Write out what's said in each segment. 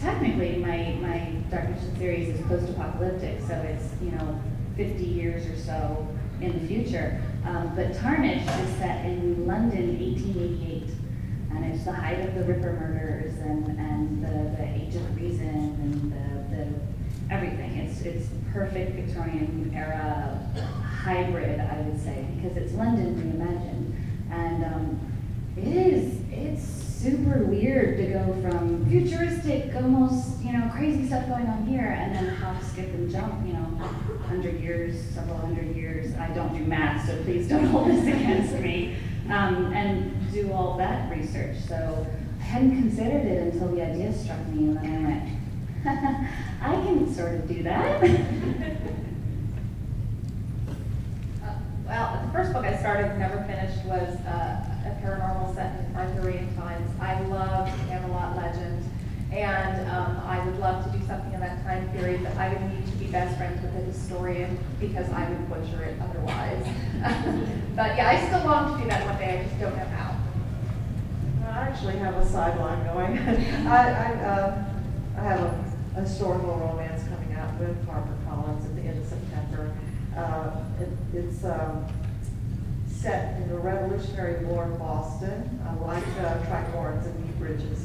technically my dark fiction series is post-apocalyptic, so it's 50 years or so in the future. But Tarnished is set in London, 1888, and it's the height of the Ripper murders and the Age of Reason and the everything. It's perfect Victorian era hybrid, I would say, because it's London reimagined, and it's super weird to go from futuristic, almost crazy stuff going on here, and then hop, skip, and jump 100 years, several hundred years. I don't do math, so please don't hold this against me. And do all that research. So I hadn't considered it until the idea struck me, and then I went, I can sort of do that. Well, the first book I started, never finished, was a paranormal set in Arthurian times. I love Camelot legend, and I would love to do something in that time period, but I would need to be best friends with a historian because I would butcher it otherwise. But yeah, I still long to do that one day, I just don't know how. I actually have a sideline going. I have a historical romance coming out with HarperCollins at the end of September. It's set in the Revolutionary War in Boston. I like track warrants and knee bridges.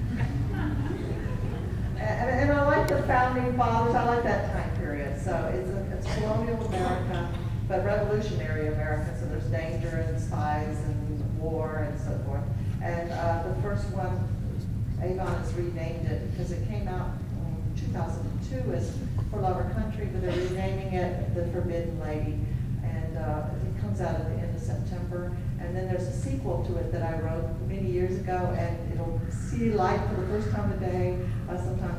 And I like the founding fathers. I like that time period. So it's colonial America, but revolutionary America. So there's danger and spies and war and so forth. And the first one, Avon has renamed it because it came out in 2002 as For Lover Country, but they're renaming it The Forbidden Lady. And it comes out at the end of September. And then there's a sequel to it that I wrote many years ago, and it'll see light for the first time today sometime